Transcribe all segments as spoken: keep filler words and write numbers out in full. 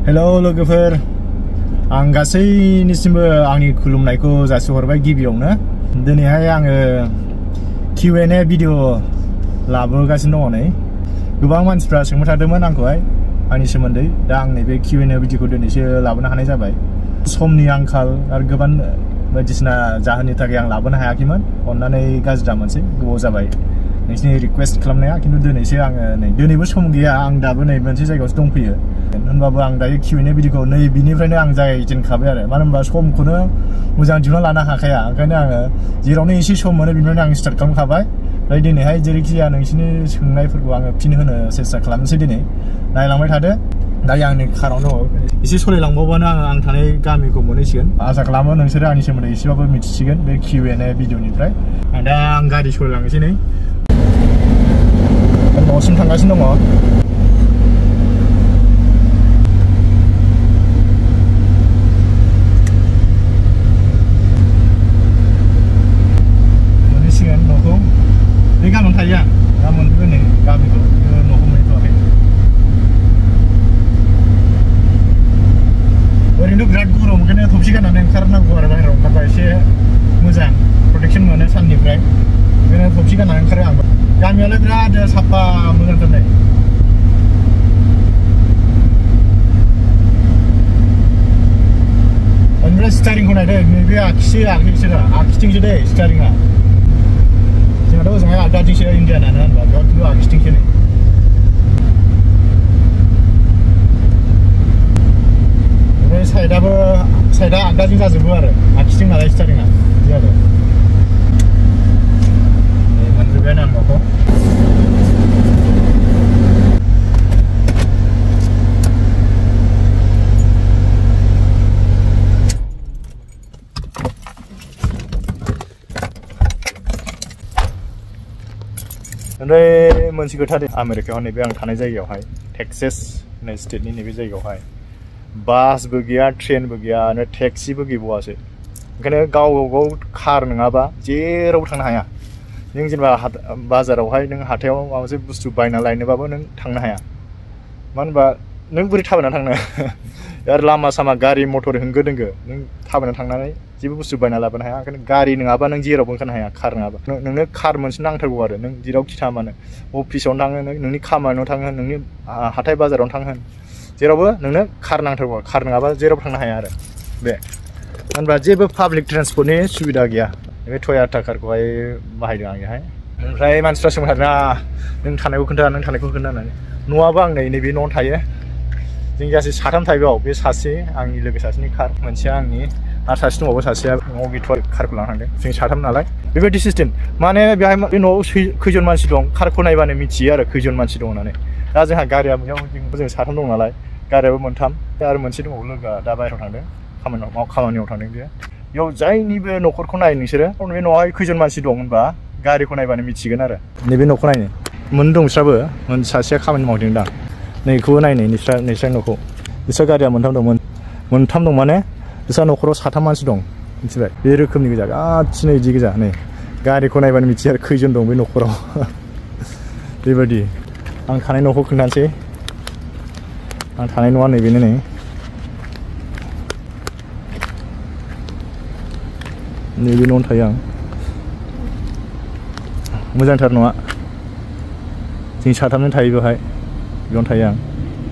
hello लोगोफोर आं गासैनिसिमबो आंनि खुलुमनायखौ जासिहरबाय गिबियावनो दिनैहाय आङो किउ एन्ड ए भिडिअ लाबोगासिनो दङ नै गोबां मानसिफ्रा सोंबाय थादोंमोन आंखौहाय आंनि सोमोन्दै दा आं नैबे किउ एन्ड ए भिडिअखौ दिनैसो लाबोनो हानाय जाबाय समनि आंखाल आरो गोबां बायदिसिना जाहोननि थाखाय आं लाबोनो हायाखैमोन अन्नानै गाज्रि दामोनसै गोबाव जाबाय नोंसिनि रिक्वेस्ट खालामनाया खिन्थु दिनैसो आङो नै दिनैबो सम गैया आं दाबो नै मोनसे जायगायावसो दंफैयो होनबाबो आं दायो किउ एन्ड ए भिडिअखौ नै बिनिफ्रायनो आं जागायजेनखाबाय आरो मानो होनबा समखौनो मोजां दिहुनना लानो हाखाया ओंखायनो आङो जेरावनो एसे सम मोनो बिनिफ्रायनो आं स्टार्ट खालामखाबाय ओमफ्राय दिनैहाय जेरैखि जाया नोंसिनि सोंनायफोरखौ आङो फिन होनो सेस्था खालामनोसै दिनै नायलांबाय थादो दायो आंनि कारावनो दङ एसे सलायलांबावबानो आङो आं थानाय गामिखौ मोनहैसिगोन आसा खालामो नोंसोरो आंनि सोमोन्दै एसेबाबो मिथिसिगोन बे किउ एन्ड ए भिडिअनिफ्राय आं दा आं गारि सलायलांनोसै नै न'सिम थांगासिनो दङ मोनहैसिगोन न'खौ बे गामियावनो थायो आं दा मोनफैबाय नै गामिखौ न'खौ मोनहैथ'वाखै ओरैनोथ' बिराद गरम ओंखायनो थफि गाननानै ओंखारनांगौ आरो बाहेरायाव ओंखारबा एसे मोजां प्रटेक्सन मोनो साननिफ्राय ओंखायनो थफि गाननानै ओंखारो आंबो गामियालाय बिराद साफा मोजांथार नै ओमफ्राय स्टारिंखौ नायदो नैबे आखिसो आखिसो आखिथिंसो दै स्टारिंआ जोंहाथ' ओजोंहाय आगदाथिंसो इन्डियानानो होनबा बेयाव खिन्थु आखिथिंसो नै ओमफ्राय साइडआबो साइडआ आगदाथिं जाजोबो आरो आखिथिं नालाय स्टारिंआ बिदि आरो मोनजोब्बायानो आं न'खौ ओमफ्राय मोनसे खोथा आमेरिकायाव नैबे आं थानाय जायगायावहाय टेक्सास होननाय स्टेटनि नैबे जायगायावहाय बासबो गैया ट्रेनबो गैया आरो टेक्सिबो गैबावासो ओंखायनो गाव गाव कार नङाबा जेरावबो थांनो हाया नों जेनेबा बाजारावहाय नों हाथायाव माबा मोनसे बुस्थु बायना लायनोबाबो नों थांनो हाया मानो होनबा नों बोरै थाबायना थांनो आरो लामा सामा गारि मटर होंगो दोंगो नों थाबायना थांनानै जेबो बुस्थु बायना लाबोनो हाया ओंखायनो गारि नङाबा नों जेरावबो ओंखारनो हाया कार नङाबा नोंनो कार मोनसे नांथारगौ आरो नों जेरावखि थाङा मानो अफिसावनो थाङो नोंनि खामानियाव थाङो नोंनि हाथाय बाजारावनो थाङो जेरावबो नोंनो कार नांथारगौ कार नङाबा जेरावबो थांनो हाया आरो बे होनबा जेबो पाब्लिक ट्रेन्सपर्टनि सुबिदा गैया बे टयटा कारखौहाय बाहायदों आंनिहाय ओमफ्राय मानसिफ्रा सोंबाय थादों नों थानायखौ खोन्था नों थानायखौ खोन्था होननानै न'आबो आं नै नैबे न'आवनो थायो जों गासै साथाम थायो बेयाव बे सासे आंनि लोगो सासेनि कार मोनसेया आंनि आरो सासे दंबावो सासेया न'आव गैथ'आ कारखौ लानानै थांदों जों साथाम नालाय बेबायदि सिस्टेम माने बेहाय बे न'आव खैजन मानसि दं कारखौ नायबानो मिथियो आरो खैजन मानसि दं होननानै दा जोंहा गारिया बेयाव जों साथाम दं नालाय गारियाबो मोनथाम आरो मोनसे दंबावो लोगोआ दा बाहेरायाव थांदों खामानियाव खामानियाव थांदों बेयो बेयाव जायनिबो न'खरखौ नाय नोंसोरो बे न'आवहाय खैजन मानसि दं होनबा गारिखौ नायबानो मिथिगोन आरो नैबे न'खौ नायनो मोन दं बिस्राबो मोन सासेया खामानि मावदों दां नैखौबो नायनो नोंस्रा नोंस्रा न'खौ बिस्रा गारिया मोनथाम दं मोनथाम दं माने बिस्रा न'खराव साथाम मानसि दं मिथिबाय बे रोखोमनि गोजा गासिनो बिदि गोजा नै गारिखौ नायबानो मिथियो आरो खैजन दं बे न'खराव बेबायदि आं थानाय न'खौ खोन्थानोसै आं थानाय न'आ नैबेनो नै नैबे न'आवनो थायो आं मोजांथार न'आ जों साथामजों थायो बेवहाय बेयावनो थायो आं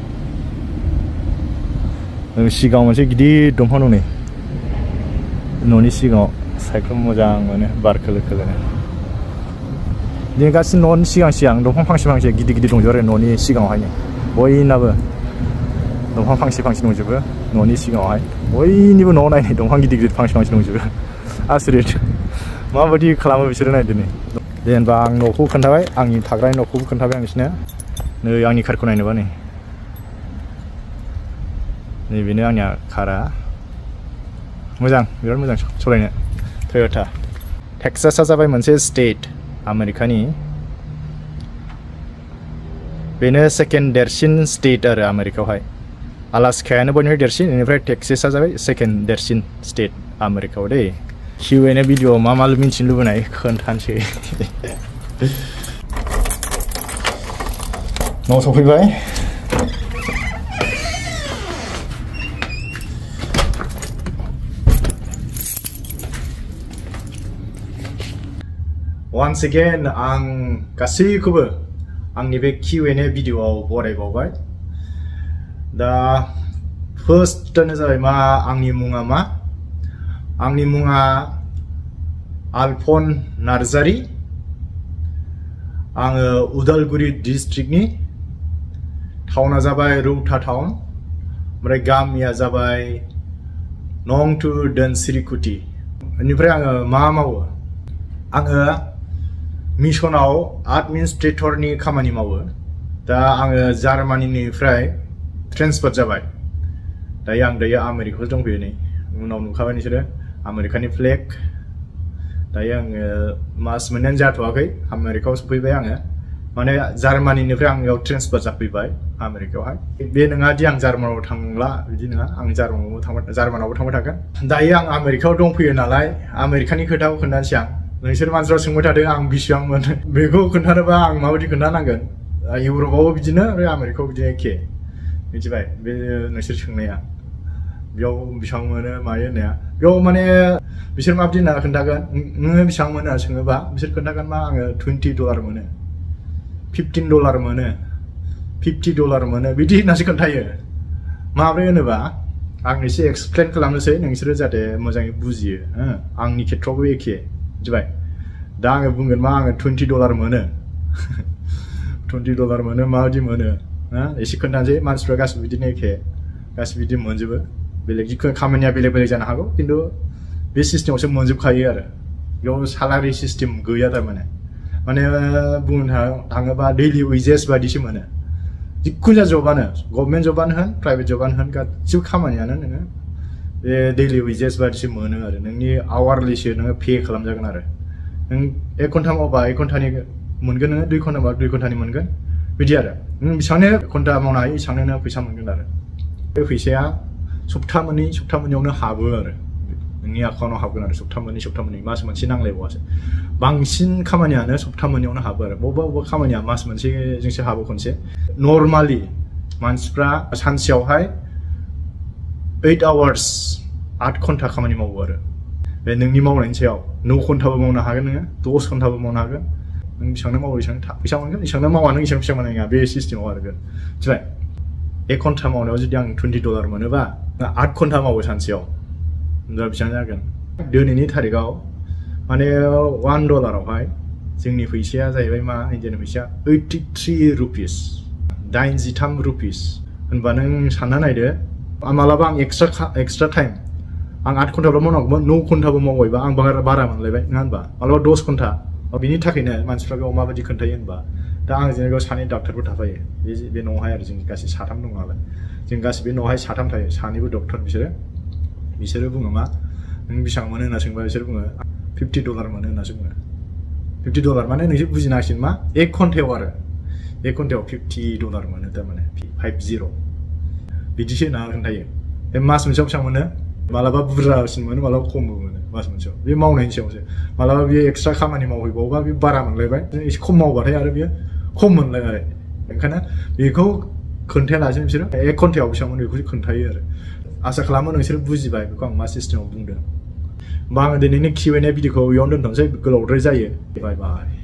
सिगाङाव मोनसे गिदिर दंफां दं नै न'नि सिगाङाव सायख्लुम मोजां मोनो बार खोलो खोलोनो जों गासिबो न'नि सिगां सिगां दंफां फांसे फांसे गिदिर गिदिर दंजोबो आरो न'नि सिगाङावहायनो बयनाबो दंफां फांसे फांसे दंजोबो न'नि सिगाङावहाय बयनिबो न'आव नायनाय दंफां गिदिर गिदिर फांसे फांसे दंजोबो आसरित माबायदि खालामो बिसोरो नायदो नै दे होनबा आं न'खौ खोन्थाबाय आंनि थाग्रा न'खौबो खोन्थाबाय आं बिसोरनो नै आंनि कारखौ नायनोबा नै नैबेनो आंनिया कारा मोजां बिराद मोजां सालायनो टयटा टेक्सासआ जाबाय मोनसे स्टेट आमेरिकानि बेनो सेकेन्ड देरसिन स्टेट आरो आमेरिकायावहाय आलास्कायानो बयनिफ्राय देरसिन बेनिफ्राय टेक्सासआ जाबाय सेकेन्ड देरसिन स्टेट आमेरिकायाव दै किउ एन्ड ए भिडिअ मा मा मिन्थिनो लुबैनाय खोन्थानोसै न' सफैबाय once again आं गासैखौबो आंनि बे Q and A भिडिअआव बरायबावबाय दा फार्स्टआनो जाबाय मा आंनि मुङा मा आंनि मुङा आलफन नार्जारी आङो उदालगुरि डिस्ट्रिक्टनि टाउना जाबाय रौता टाउन ओमफ्राय गामिया जाबाय नं टु दोनसिरिकुटि बेनिफ्राय आङो मा मावो आङो मिशनाव एडमिनिस्ट्रेटरनि खामानि मावो दा आङो जार्मानिनिफ्राय ट्रेन्सफार जाबाय दायो आं दायो आमेरिकायाव दंफैयो नै उनाव नुखाबाय नोंसोरो आमेरिकानि फ्लेग दायो आङो मास मोननायानो जाथ'वाखै आमेरिकायाव सफैबाय आङो माने जार्मानिनिफ्राय आं बेयाव ट्रेन्सफार जाफैबाय आमेरिकायावहाय बे नङा दि आं जार्मानाव थांला बिदि नङा आं जार्मानावबो थांबाय जार्मानावबो थांबाय थागोन दायो आं आमेरिकायाव दंफैयो नालाय आमेरिकानि खोथाखौ खोन्थानोसै आं नोंसोर मानसिफ्रा सोंबाय थादों आं बेसेबां मोनो बेखौ खोन्थानोबा आं माबायदि खोन्थानांगोन इउरपआवबो बिदिनो आरो आमेरिकायाव बिदिनो एखे मिथिबाय बे नोंसोर सोंनाया बेयाव बेसेबां मोनो मायो होननाया बेयाव माने बिसोर माबायदि होनना खोन्थागोन नोङो बेसेबां मोनो सोङोबा बिसोर खोन्थागोन मा आङो टुवेन्टि डलार मोनो फिफ्टिन डलार मोनो फिफ्टि डलार मोनो बिदि होननासो खोन्थायो माब्रै होनोबा आं एसे एक्सप्लेन खालामनोसै नोंसोरो जाहाथे मोजाङै बुजियो आंनि खेथ्रआवबो एखे मिथिबाय दा आङो बुंगोन मा आङो टुवेन्टि डलार मोनो टुवेन्टि डलार मोनो माबायदि मोनो एसे खोन्थानोसै मानसिफ्रा गासिबो बिदिनो एखे गासिबो बिदि मोनजोबो बेलेग जिखुनु खामानिया बेलेग बेलेग जानो हागौ खिन्थु बे सिस्टेमावसो मोनजोबखायो आरो बेयाव सालारि सिस्टेम गैया थारमाने माने बुंनो थाङोबा दैलि वेजेस बायदिसो मोनो जिखुनु जा जबानो गभर्नमेन्ट जबानो होन प्राइभेट जबानो होन गासिबो खामानियानो नोङो बे दैलि वेजेस बायदिसो मोनो आरो नोंनि आवारलिसो नोङो पे खालामजागोन आरो नों एक घन्टा मावबा एक घन्टानि मोनगोन नोङो दुइ घन्टा मावबा दुइ घन्टानि मोनगोन बिदि आरो नों बेसेबांनो घन्टा मावनो हायो एसेबांनो फैसा मोनगोन आरो बे फैसाया सप्ता मोननै सप्ता मोननैयावनो हाबो आरो नोंनि एकाउन्टआव हाबगोन आरो सप्ता मोननै सप्ता मोननै मास मोनसे नांलायबावासो बांसिन खामानियानो सप्ता मोननैयावनो हाबो आरो बबेबा बबेबा खामानिया मास मोनसेजोंसो हाबो खनसे नर्मालि मानसिफ्रा सानसेयावहाय ओइट आवार्स आठ घन्टा खामानि मावो आरो बे नोंनि मावनायनि सायाव नौ घन्टाबो मावनो हागोन नोङो दस घन्टाबो मावनो हागोन नों बेसेबांनो मावो एसेबां फैसा मोनगोन एसेबांनो मावा नों एसेबां फैसा मोननाय नङा बे सिस्टेमाव आरो बे मिथिबाय एक घन्टा मावनायाव जुदि आं टुवेन्टि डलार मोनोबा आठ घन्टा मावो सानसेयाव होनबा बेसेबां जागोन दिनैनि थारिखआव माने वान डलारावहाय जोंनि फैसाया जाहैबाय मा इन्डियानि फैसाया ओइटि थ्रि रुपिस दाइनजिथाम रुपिस होनबा नों सानना नायदो मालाबा आं एक्सट्रा एक्सट्रा टाइम आं आठ घन्टाल' मावनांगौमोन नौ घन्टाबो मावबायबा आं बारा बारा मोनलायबाय नङा होनबा मालाबा दस घन्टा बिनि थाखायनो मानसिफ्रा बेयाव माबायदि खोन्थायो होनबा दा आं जों बेयाव सानै डाक्टारबो थाफायो बे बे न'आवहाय आरो जों गासै साथाम दं नालाय जों गासैबो न'आवहाय साथाम थायो सानैबो डक्टर बिसोरो बिसोरो बुङो मा नों बेसेबां मोनो होनना सोंबा बिसोर बुङो फिफ्टि डलार मोनो होननासो बुङो फिफ्टि डलार माने नोंसोर बुजिनांसिगोन मा एक घन्टायाव आरो एक घन्टायाव फिफ्टि डलार मोनो थारमाने फाइभ जिर' बिदिसो होनना खोन्थायो बे मास मोनसेयाव बेसेबां मोनो मालाबा बुरजासिन मोनो मालाबा खमबो मोनो मास मोनसेयाव बे मावनायनि सायावसो मालाबा बियो एक्सट्रा खामानि मावहैबावोबा बे बारा मोनलायबाय एसे खम मावबाथाय आरो बियो खम मोनलायबाय ओंखायनो बेखौ खोन्थायालासिनो बिसोरो एक घन्टायाव बेसेबां मोनो बेखौसो खोन्थायो आरो आसा खालामो नोंसोर बुजिबाय बेखौ आं मा सिस्टेमाव बुंदों होमबा आङो दिनैनि Q and A भिडिअखौ बेयावनो दोनथ'नोसै गोलावद्राय जायो बाय बाय